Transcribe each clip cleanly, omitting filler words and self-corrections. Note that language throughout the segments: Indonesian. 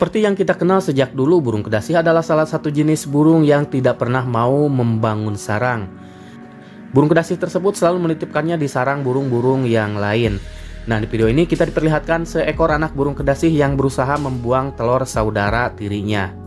Seperti yang kita kenal sejak dulu, burung kedasi adalah salah satu jenis burung yang tidak pernah mau membangun sarang. Burung kedasi tersebut selalu menitipkannya di sarang burung-burung yang lain. Nah, di video ini kita diperlihatkan seekor anak burung kedasi yang berusaha membuang telur saudara tirinya.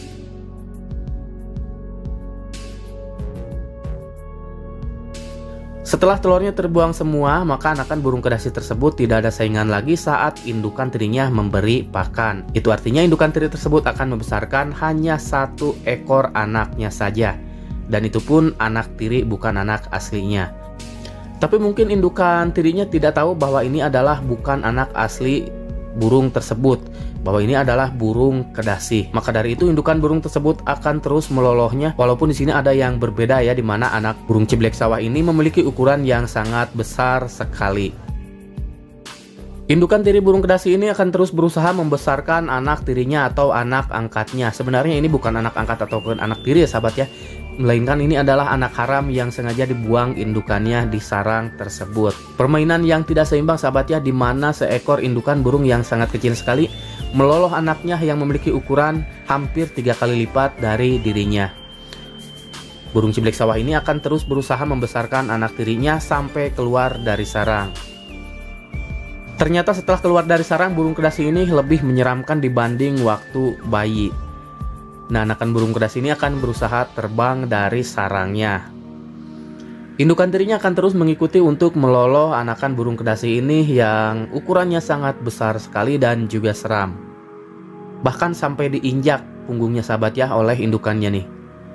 Setelah telurnya terbuang semua, maka anakan burung kedasi tersebut tidak ada saingan lagi saat indukan tirinya memberi pakan. Itu artinya indukan tiri tersebut akan membesarkan hanya satu ekor anaknya saja. Dan itu pun anak tiri, bukan anak aslinya. Tapi mungkin indukan tirinya tidak tahu bahwa ini adalah bukan anak asli burung tersebut, bahwa ini adalah burung kedasi. Maka dari itu indukan burung tersebut akan terus melolosnya, walaupun di sini ada yang berbeda ya, di mana anak burung ciblek sawah ini memiliki ukuran yang sangat besar sekali. Indukan tiri burung kedasi ini akan terus berusaha membesarkan anak tirinya atau anak angkatnya. Sebenarnya ini bukan anak angkat ataupun anak tiri ya sahabat ya, melainkan ini adalah anak haram yang sengaja dibuang indukannya di sarang tersebut. Permainan yang tidak seimbang sahabat ya, di mana seekor indukan burung yang sangat kecil sekali meloloh anaknya yang memiliki ukuran hampir 3 kali lipat dari dirinya. Burung ciblek sawah ini akan terus berusaha membesarkan anak tirinya sampai keluar dari sarang. Ternyata setelah keluar dari sarang, burung kedasi ini lebih menyeramkan dibanding waktu bayi. Nah, anakan burung kedasi ini akan berusaha terbang dari sarangnya. Indukan tirinya akan terus mengikuti untuk meloloh anakan burung kedasi ini yang ukurannya sangat besar sekali dan juga seram. Bahkan sampai diinjak punggungnya sahabat ya oleh indukannya nih.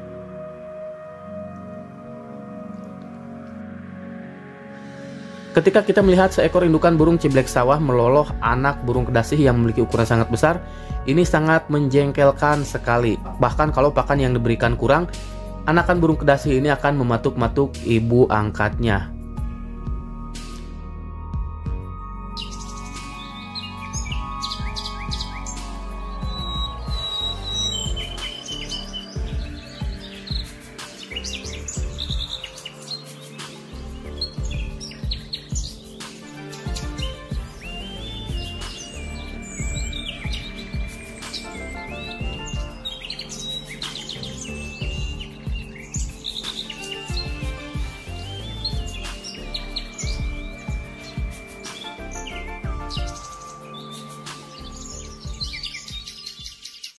Ketika kita melihat seekor indukan burung ciblek sawah meloloh anak burung kedasi yang memiliki ukuran sangat besar, ini sangat menjengkelkan sekali. Bahkan kalau pakan yang diberikan kurang, anakan burung kedasi ini akan mematuk-matuk ibu angkatnya.